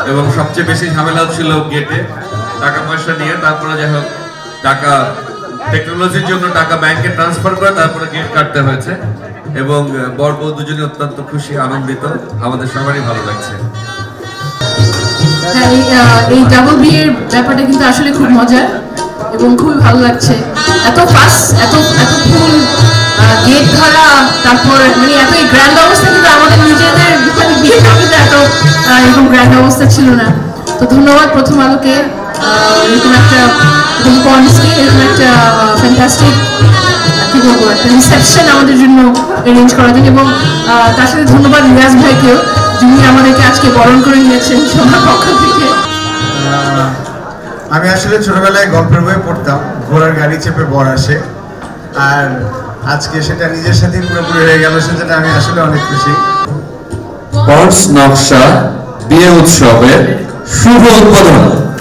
এবং সবচেয়ে বেশি ঝামেলা ছিল গেটে টাকা পয়সা নিয়ে। তারপরে যাই হোক টাকা টেকনোলজির জন্য টাকা ব্যাংকে ট্রান্সফার করে তারপরে গেট কাটতে হয়েছে এবং বর বউ দুজনে অত্যন্ত খুশি আনন্দিত, আমাদের সবারই ভালো লাগছে। এই ডাবল বিয়ের ব্যাপারটা কিন্তু আসলে খুব মজার এবং খুবই ভালো লাগছে। এত ফাস্ট, এত ফুল গেট ধরা, তারপর মানে এত গ্র্যান্ড অবস্থা কিন্তু আমাদের নিজেদের বিয়ে করতে এত এরকম গ্র্যান্ড অবস্থা ছিল না। তো ধন্যবাদ প্রথম আলোকে এরকম একটা পয়েন্টসকে এরকম একটা ফ্যান্টাস্টিক কি বলবো একটা রিসেপশন আমাদের জন্য অ্যারেঞ্জ করার জন্য, এবং তার সাথে ধন্যবাদ রিয়াজ ভাইকেও যিনি আমাদেরকে আজকে বরণ করে নিয়েছেন সবার পক্ষ থেকে। আমি আসলে ছোটবেলায় গল্পের বই পড়তাম, ঘোড়ার গাড়ি চেপে বর আসে, আর আজকে সেটা নিজের সাথে পুরোপুরি হয়ে গেল, সেটা আমি আসলে অনেক খুশি। ডস-নকশ বিয়ে উৎসবের শুভ উদ্বোধন।